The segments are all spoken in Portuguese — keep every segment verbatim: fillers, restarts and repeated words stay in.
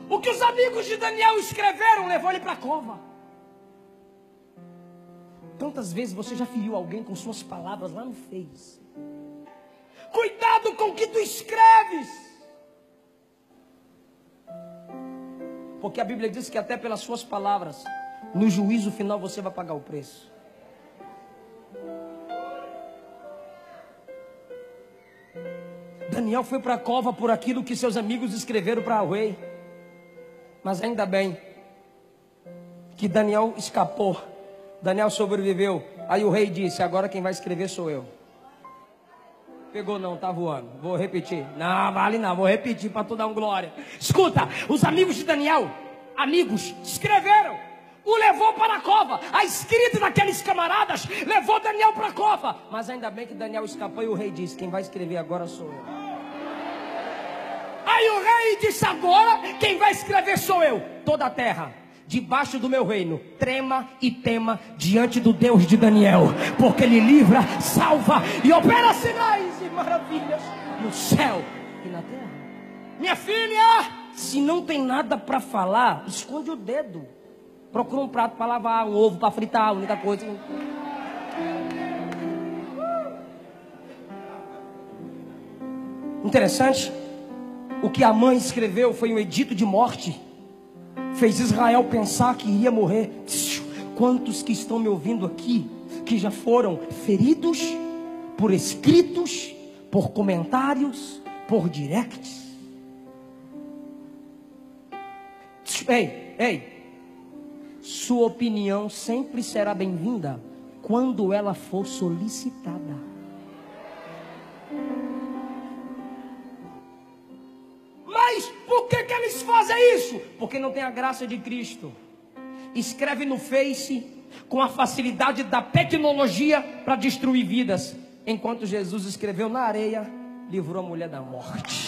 O que os amigos de Daniel escreveram levou ele para a cova. Quantas vezes você já feriu alguém com suas palavras lá no Face? Cuidado com o que tu escreves, porque a Bíblia diz que até pelas suas palavras, no juízo final você vai pagar o preço. Daniel foi para a cova por aquilo que seus amigos escreveram para o rei. Mas ainda bem que Daniel escapou. Daniel sobreviveu. Aí o rei disse: agora quem vai escrever sou eu. Pegou não, tá voando. Vou repetir. Não, vale não, vou repetir para tu dar um glória. Escuta, os amigos de Daniel, amigos, escreveram. O levou para a cova. A escrita daqueles camaradas levou Daniel para a cova. Mas ainda bem que Daniel escapou e o rei disse: quem vai escrever agora sou eu. Aí o rei disse: agora quem vai escrever sou eu. Toda a terra debaixo do meu reino trema e tema diante do Deus de Daniel, porque ele livra, salva e opera sinais e maravilhas no céu e na terra. Minha filha, se não tem nada para falar, esconde o dedo. Procura um prato para lavar, um ovo para fritar, a única coisa. Interessante. O que a mãe escreveu foi um edito de morte. Fez Israel pensar que iria morrer. Quantos que estão me ouvindo aqui, que já foram feridos por escritos, por comentários, por directs? Ei, ei. Sua opinião sempre será bem-vinda quando ela for solicitada. Mas por que que eles fazem isso? Porque não tem a graça de Cristo. Escreve no Face com a facilidade da tecnologia para destruir vidas, enquanto Jesus escreveu na areia, livrou a mulher da morte.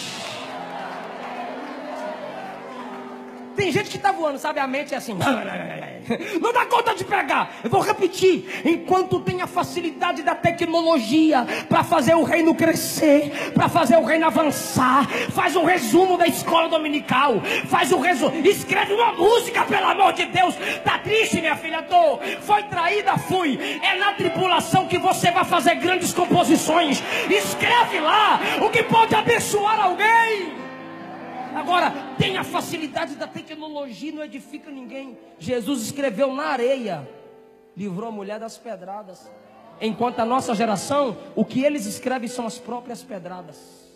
Tem gente que está voando, sabe? A mente é assim, não dá conta de pregar. Eu vou repetir. Enquanto tem a facilidade da tecnologia para fazer o reino crescer, para fazer o reino avançar, faz um resumo da escola dominical, faz um resumo, escreve uma música, pelo amor de Deus. Tá triste, minha filha? Tô. Foi traída? Fui. É na tribulação que você vai fazer grandes composições. Escreve lá o que pode abençoar alguém. Agora, tem a facilidade da tecnologia, não edifica ninguém. Jesus escreveu na areia, livrou a mulher das pedradas. Enquanto a nossa geração, o que eles escrevem são as próprias pedradas.